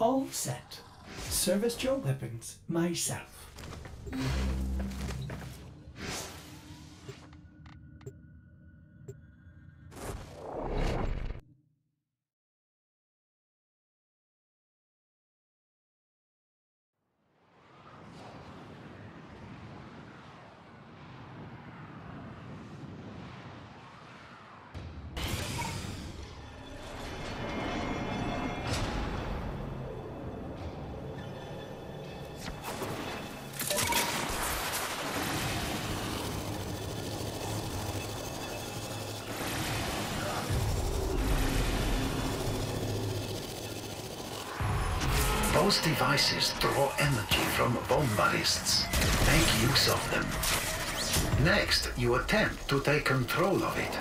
All set. Service your weapons myself. Those devices draw energy from bombarists. Make use of them. Next, you attempt to take control of it.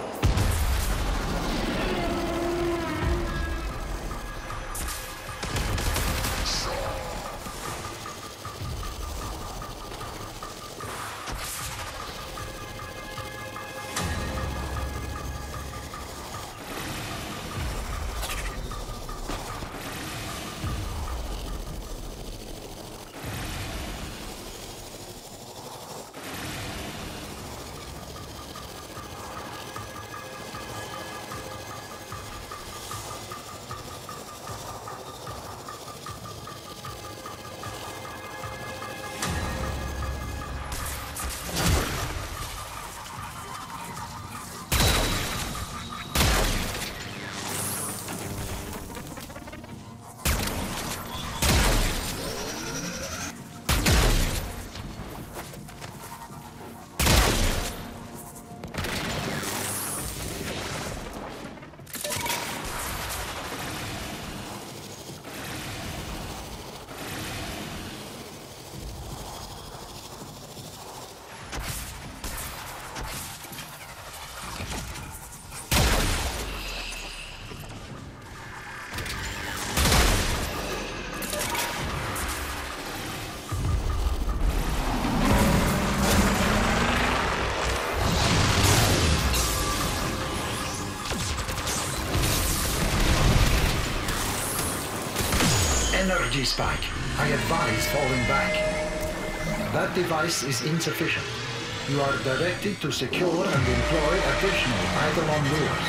Energy spike. I advise falling back. That device is insufficient. You are directed to secure and employ additional Eidolon lures.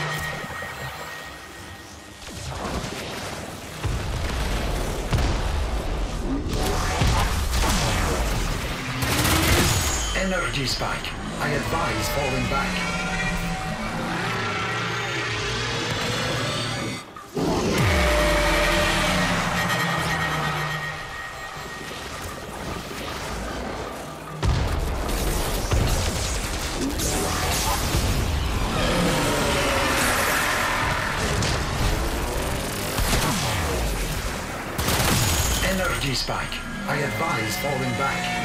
Energy spike. I advise falling back. Energy spike. I advise falling back.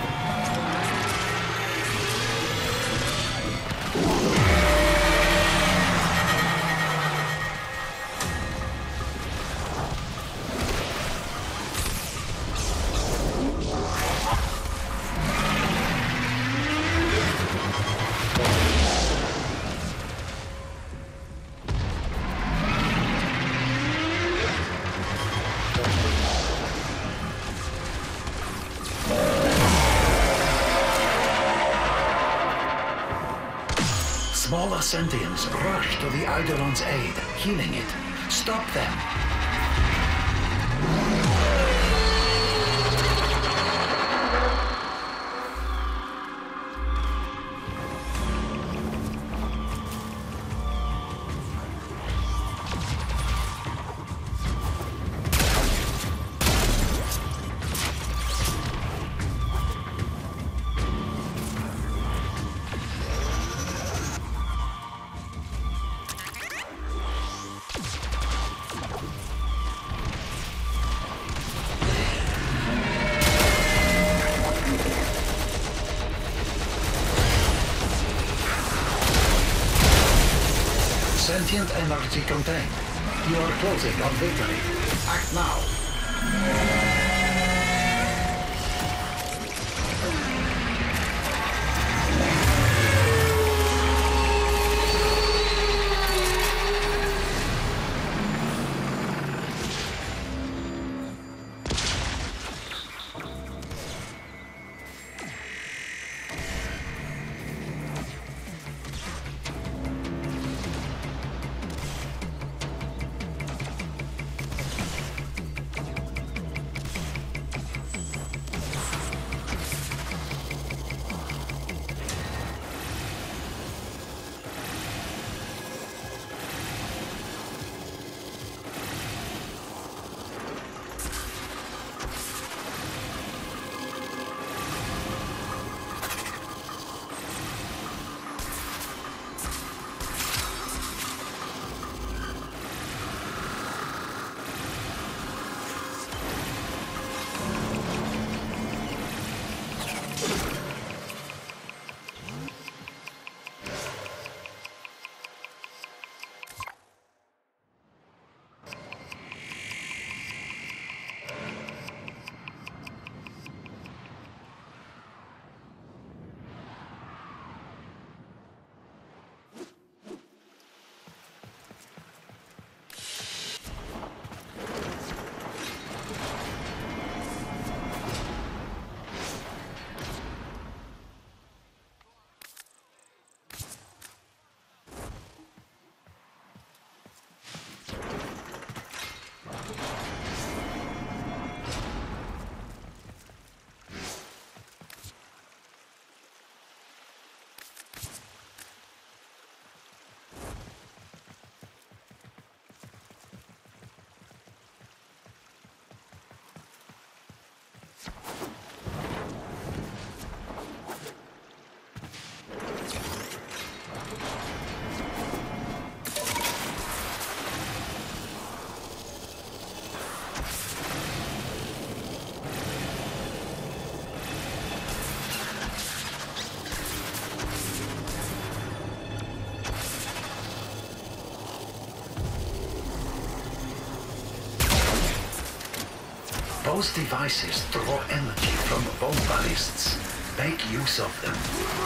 Smaller sentients rush to the Eidolon's aid, healing it. Stop them. Sentient energy contained. You are closing on victory. Act now. Those devices draw energy from bomb ballists. Make use of them.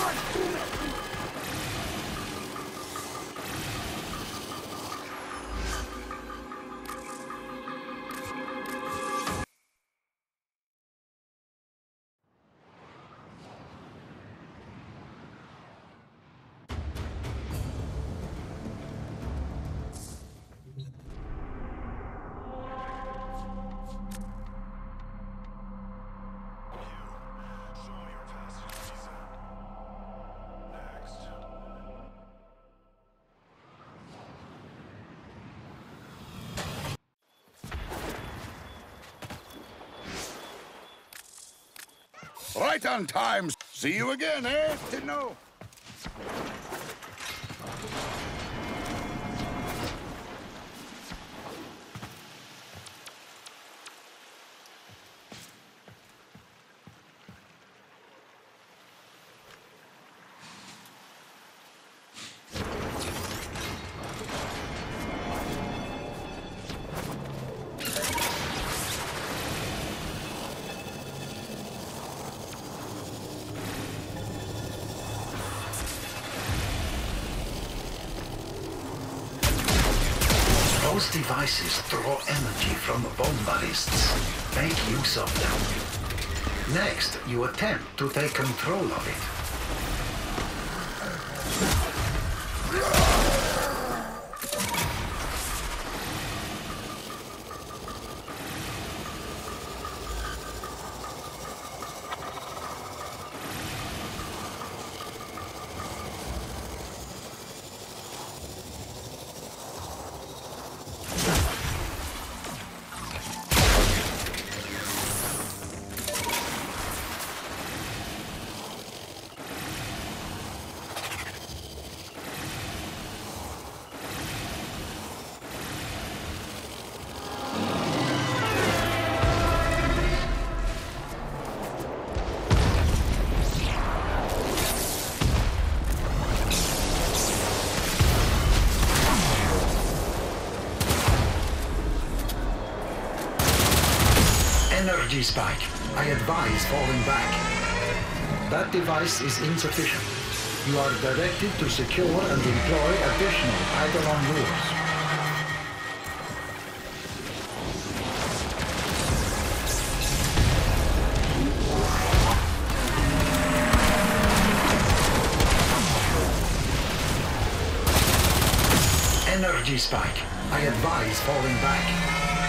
Right on time. See you again, eh? Didn't know. Those devices draw energy from bomb ballists. Make use of them. Next, you attempt to take control of it. Energy spike. I advise falling back. That device is insufficient. You are directed to secure and employ additional Eidolon lures. Energy spike. I advise falling back.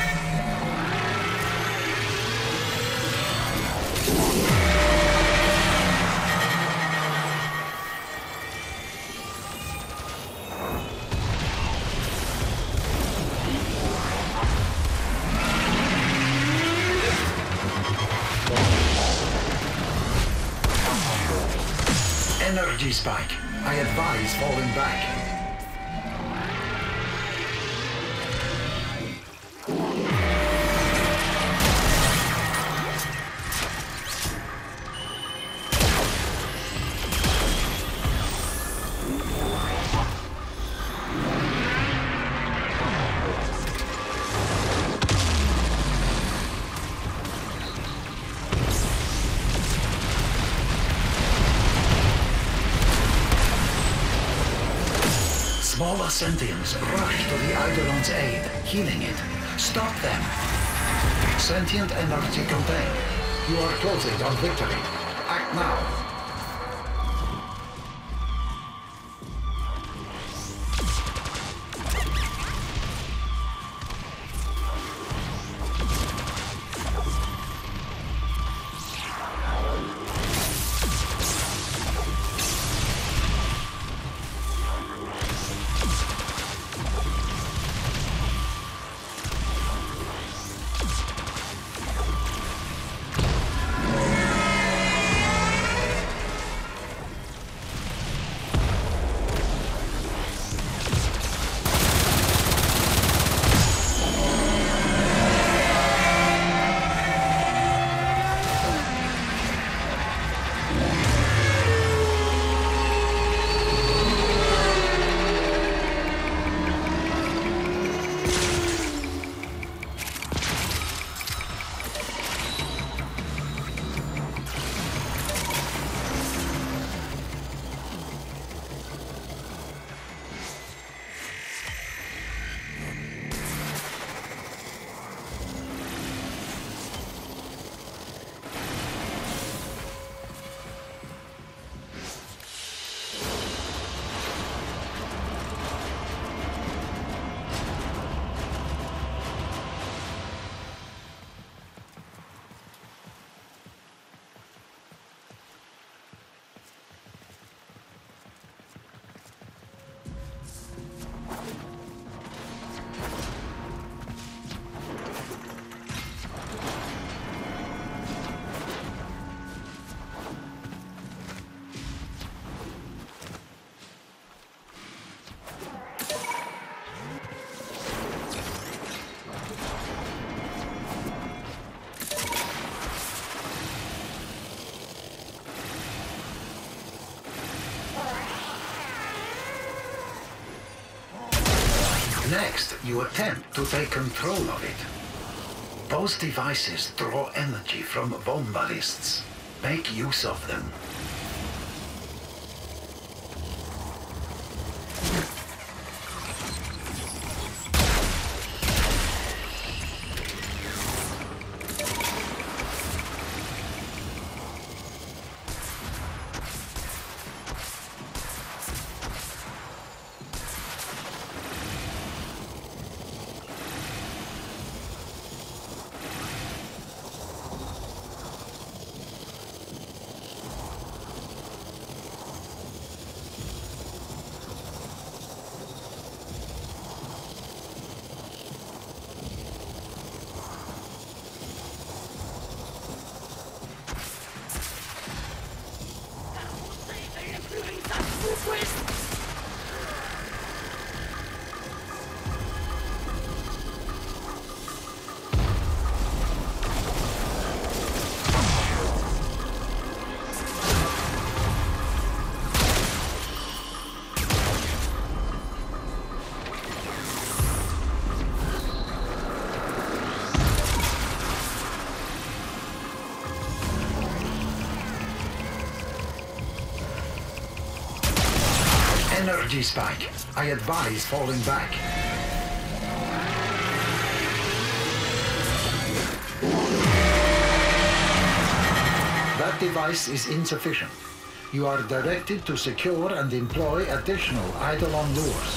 Energy spike. I advise falling back. Smaller sentients rush to the Eidolon's aid, healing it. Stop them. Sentient energy contained. You are closing on victory. Act now. Next, you attempt to take control of it. Those devices draw energy from bomb ballists. Make use of them. Energy spike. I advise falling back. That device is insufficient. You are directed to secure and employ additional Eidolon lures.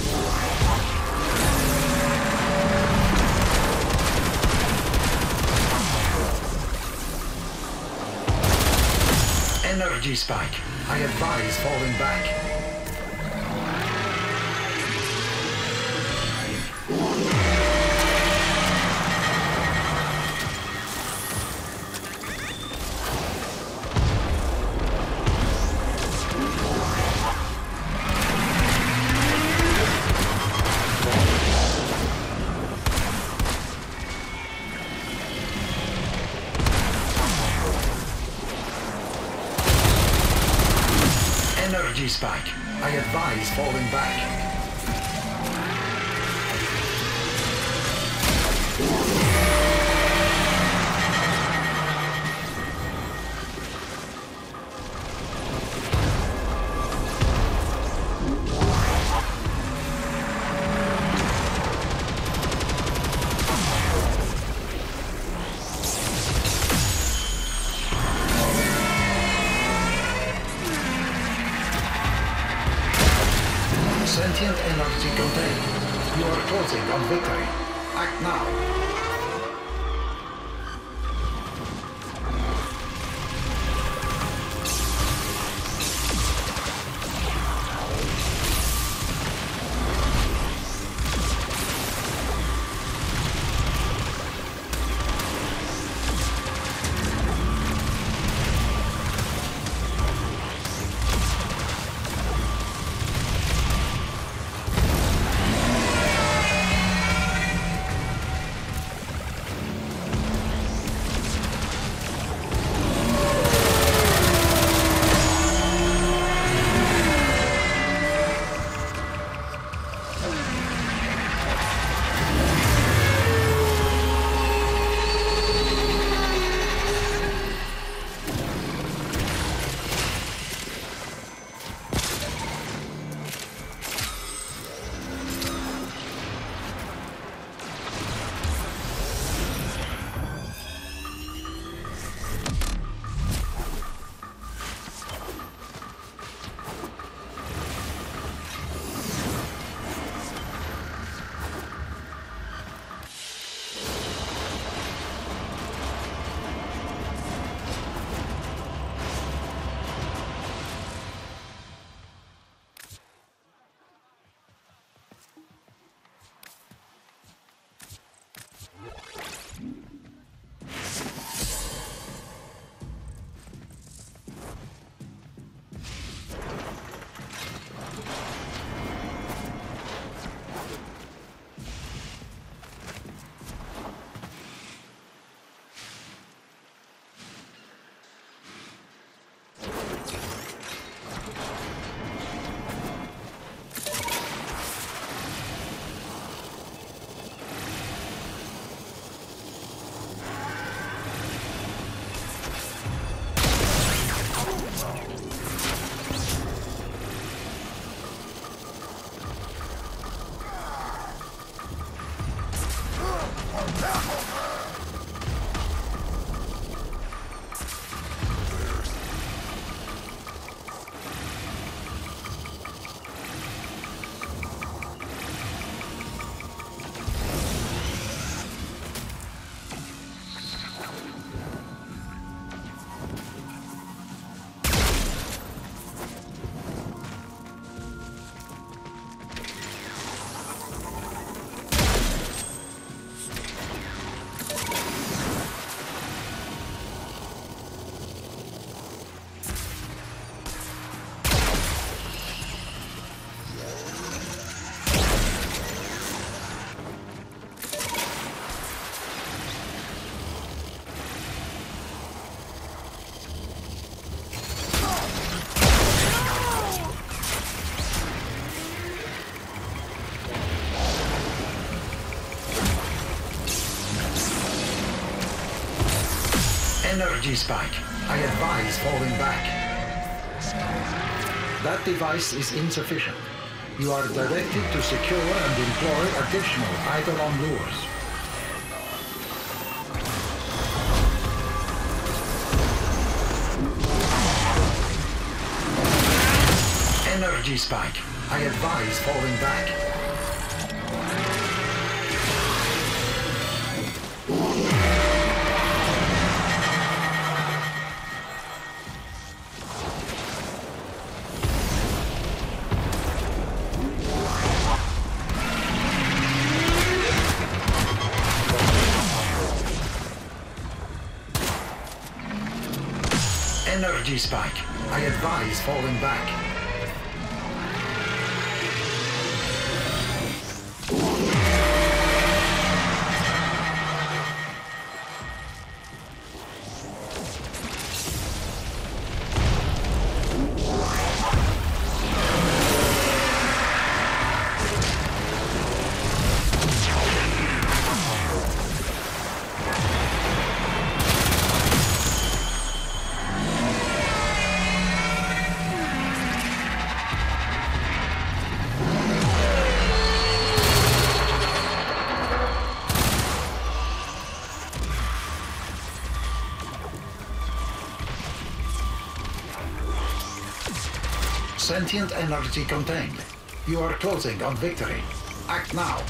Energy spike. I advise falling back. Energy spike. I advise falling back. Sentient energy contained. You are closing on victory. Act now. Energy spike. I advise falling back. That device is insufficient. You are directed to secure and employ additional Eidolon lures. Energy spike. I advise falling back. Energy spike. I advise falling back. Sentient energy contained. You are closing on victory. Act now.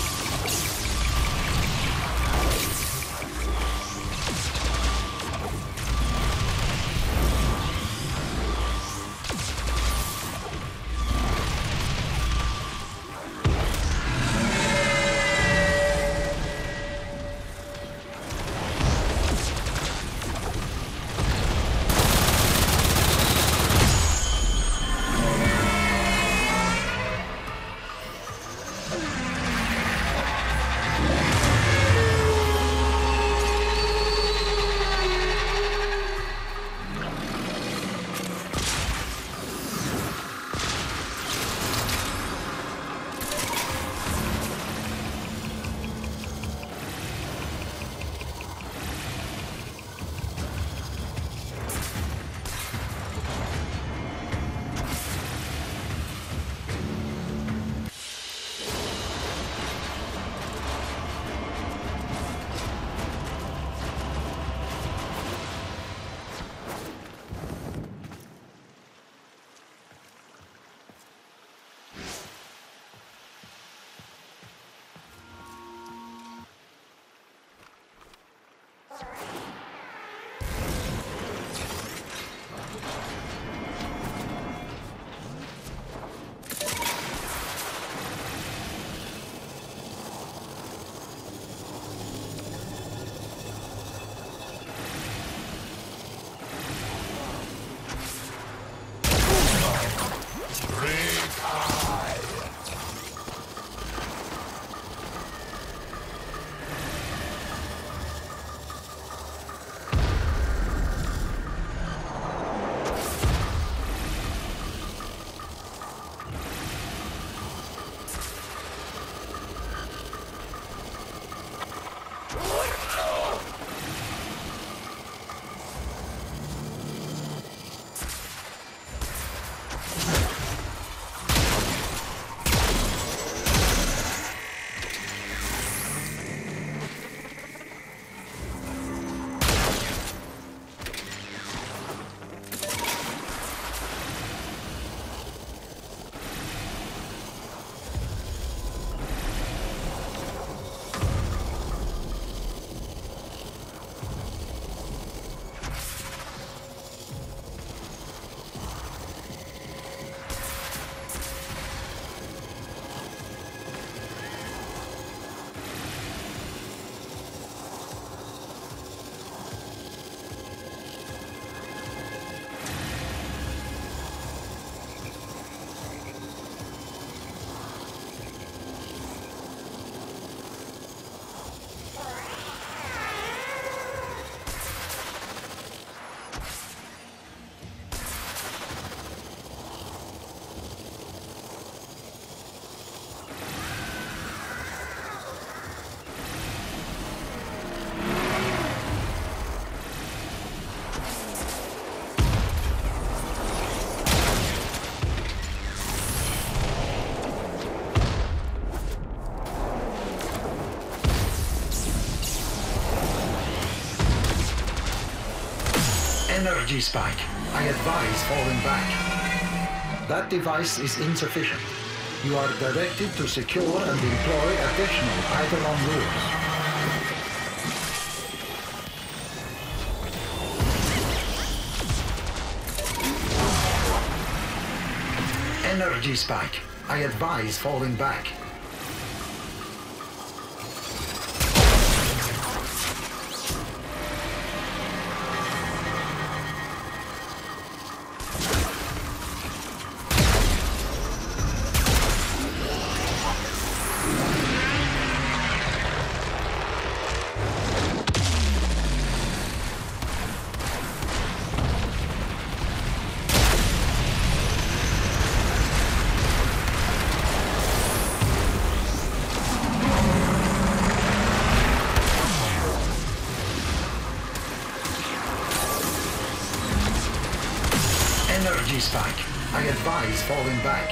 Energy spike. I advise falling back. That device is insufficient. You are directed to secure and employ additional Eidolon lures. Energy spike. I advise falling back. Energy spike. I advise falling back.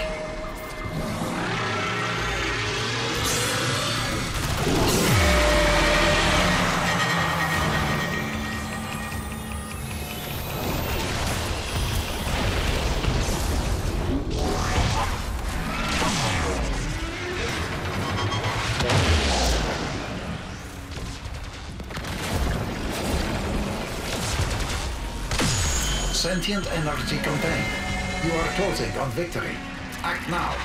sentient energy contained. You are closing on victory. Act now.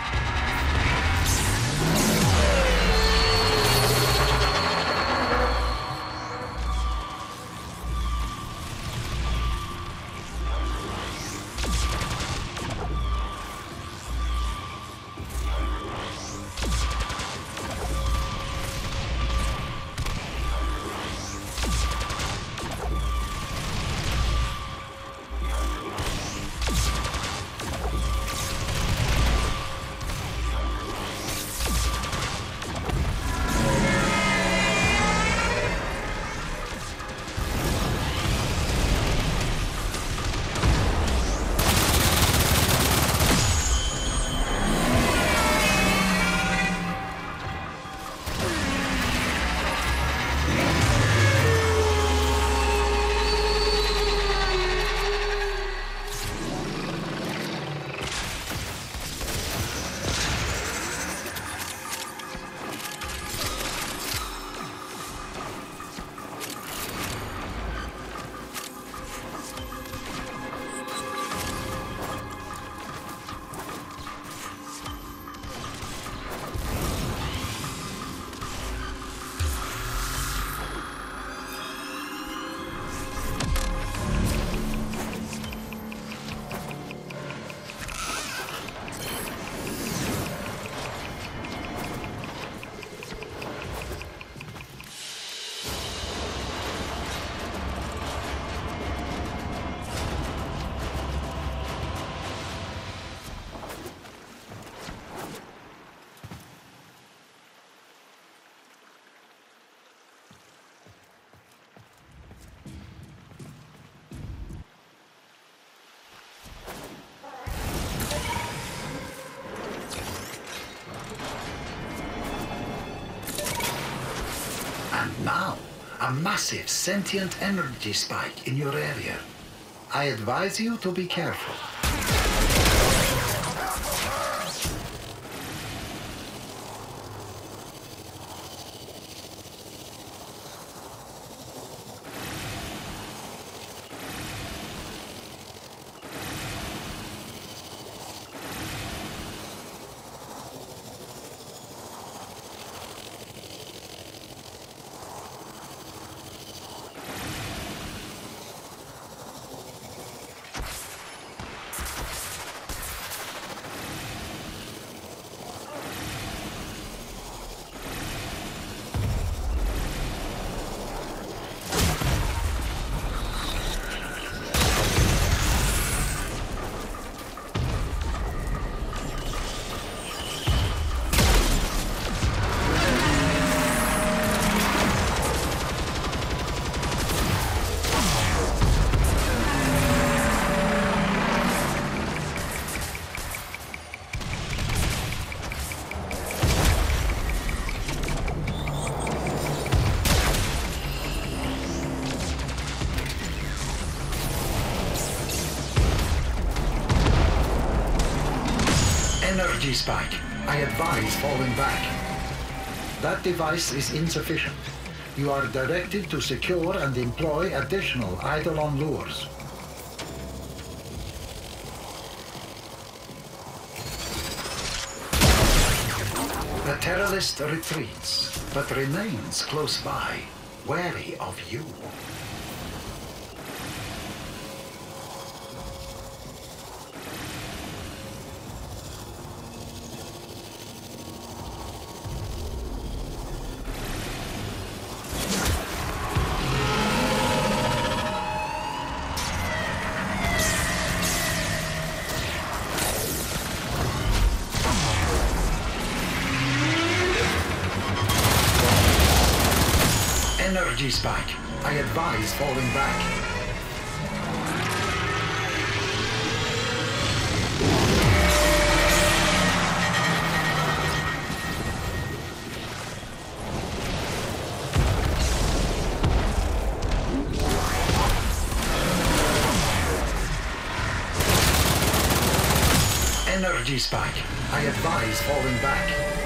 And now, a massive sentient energy spike in your area. I advise you to be careful. Energy spike. I advise falling back. That device is insufficient. You are directed to secure and employ additional Eidolon lures. The terrorist retreats, but remains close by, wary of you. Energy spike. I advise falling back. Energy spike. I advise falling back.